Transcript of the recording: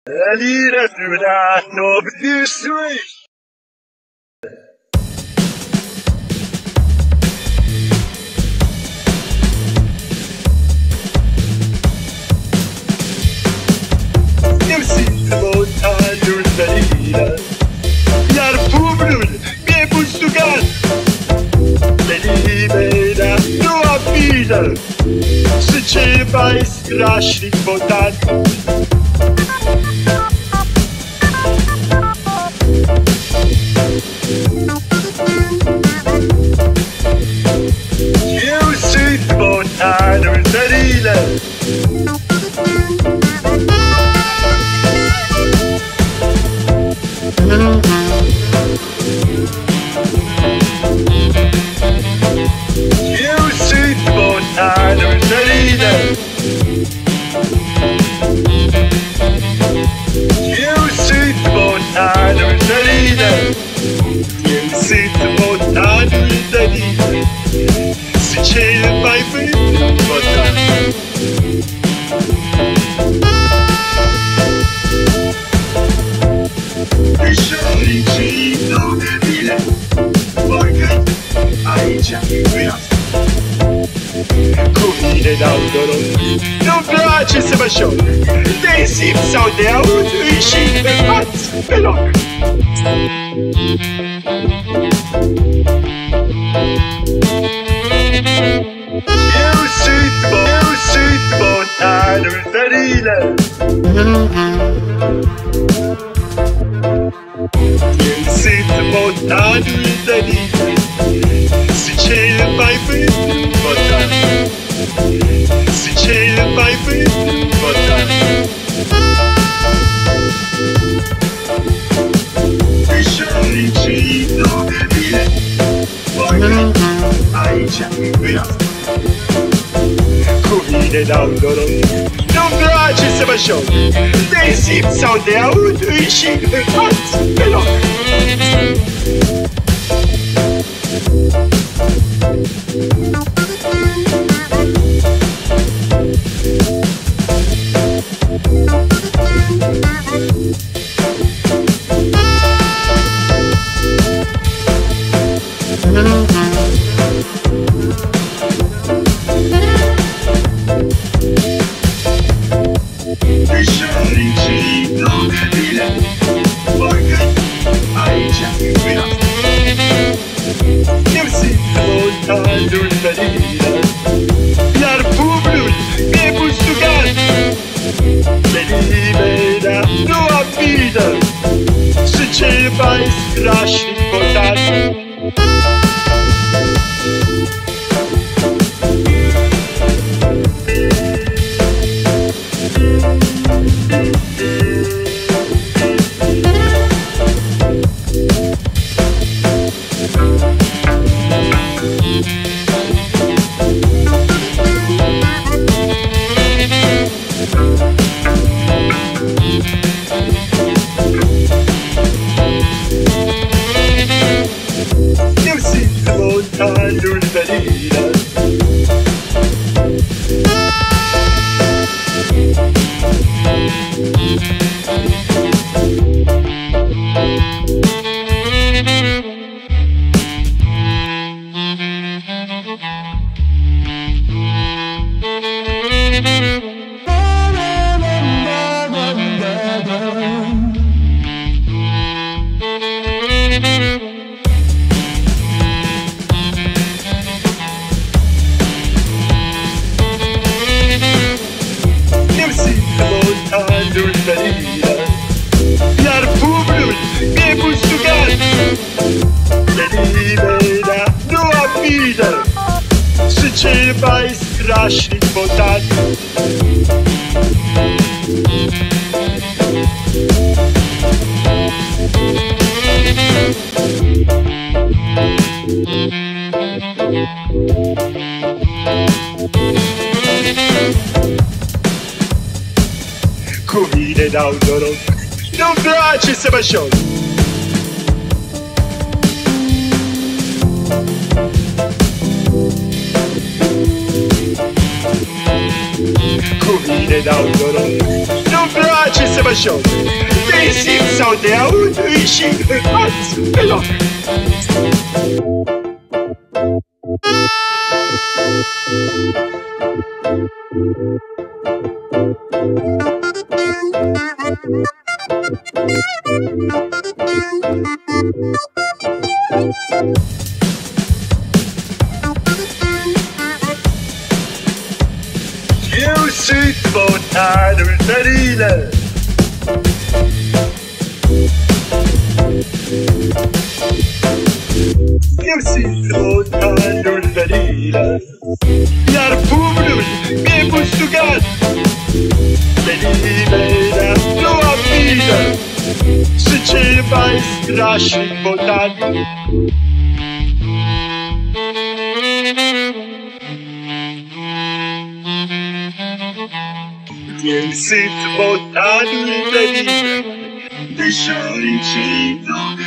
Lira no street. Nem sinto vontade da ira. Iar pumnul mi-e bustugat. De libera noua vida. Sunt cel mai strașnic votat. Eu sunt votanul Danilă. Eu sunt votanul Danilă. Eu sunt votanul Danilă. Eu sunt votanul Danilă. Sunt cel mai vândut votan. Pișoricii dau de bile. Parcă aici vreau. Cu mine dau noroc. Nu-mi place să mă șoc. De simt sau de aud îi și pe față, pe loc. Eu sunt votanul Danilă. Eu sunt votanul Danilă. Sunt cel mai vândut votan. Sunt cel mai vândut votan. Pișoricii dau de bile. Parcă aici vreau. Cu mine dau noroc. Nu-mi place să mă șoc. De simt sau de aud îi și în față, pe loc. Pișoricii dau de bile. Parcă aici vreau. Eu sunt votanul Danilă. Iar pumnul mi-e bustugat. De libera noua vida. Sunt cel mai strașnic votat. Eu sunt votanul Danilă. Eu sunt votanul Danilă. Iar pumnul mi-e bustugat. De libera noua vida. Sunt cel mai strașnic votat. Cu mine dau noroc. Nu-mi place să mă șoc. Cu mine dau noroc. Nu-mi place să mă șoc. Te simt sau te aud, îi și îți pe loc. Eu sunt botanul Tărilă. Eu sunt botanul Tărilă. Iar pumnul mi-e bustugat de nimeni nu am vină. Sunt cel mai strașnic botan. Eu sunt botanul Tărilă. De șoricii